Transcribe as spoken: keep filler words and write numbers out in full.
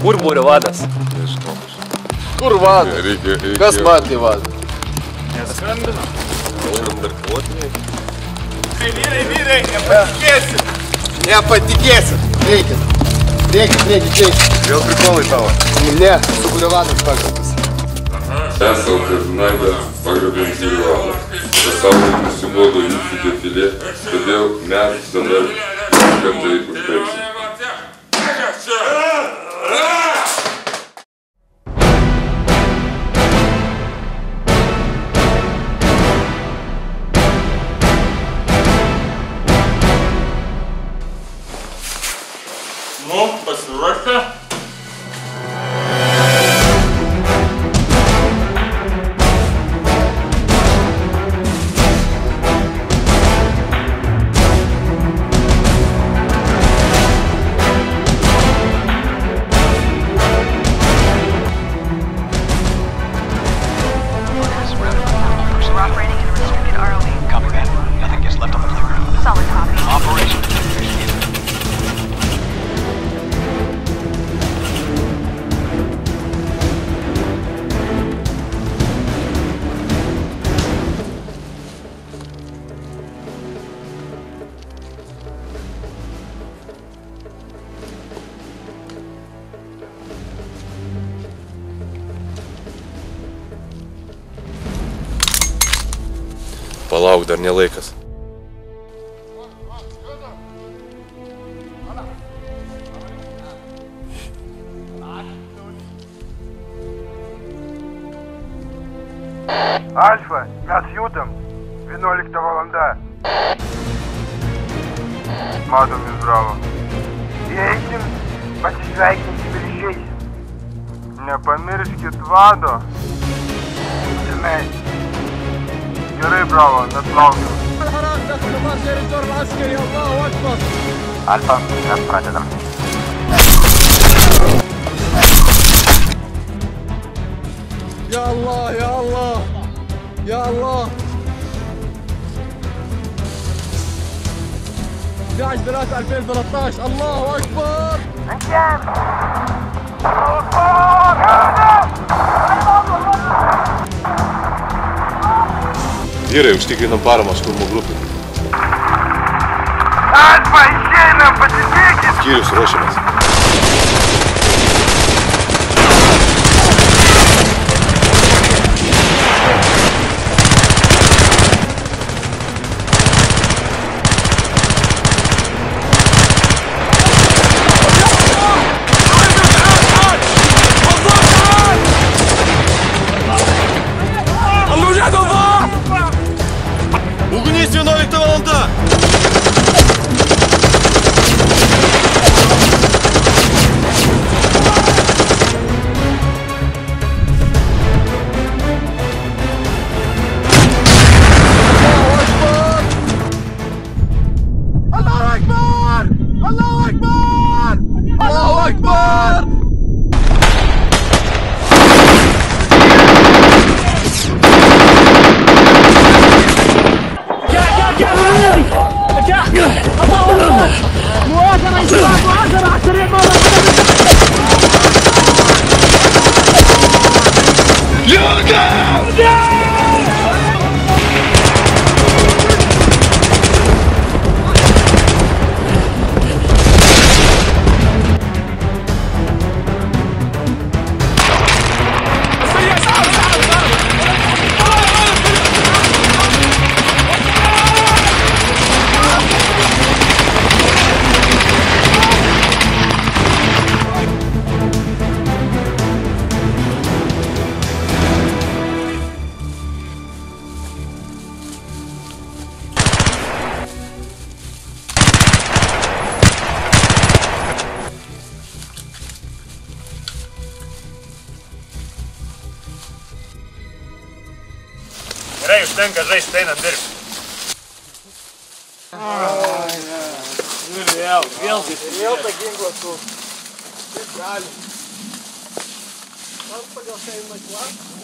Kur būrio vadas? Nežinau. Kur vadas? Reikia, reikia. Kas man tai vadas? Neskambina. Norim dar kvotiniai. Vyrai, vyrai, nepatikėsit. Nepatikėsit. Reikia. Reikia, reikia, reikia. Vėl prikolai tavo. Ne, su kurio vadas pagrabas. Esam Kazanaidą pagrabėm vyrių vadą. Pasaulyje nusibodo jūsų defilė, todėl mes dabar kartai užbaigsim. Nu, pasiruošę? Palauk, dar ne laikas. Alfa, mes judam. vienuolikta valanda. Matom jūs, bravo. Įeikim, pasisveikinsim ir išeisim. Nepamirškit vado. Būtinai. Gerai, bravo, mes laukiam. Alfa, mes pradedam. Ya Allah, ya Allah. Ya Allah. احد عشر ثلاثة ألفين وثلاثة عشر. الله أكبر. انجام. الله أكبر. Vyrai, užtikrinam paramą šturmo grupį. Alfa, išeinam, pasitikit. Skyrius ruošiamės. Ugnis vienuolikta valanda! Allahu Akbar! Allahu Akbar! Allahu Akbar! Gerai, užtenka žaisti, einam dirbti. Vėl, vėl, vėl tą ginklą su... Kaip gali. Man pagal šiai mačiuą.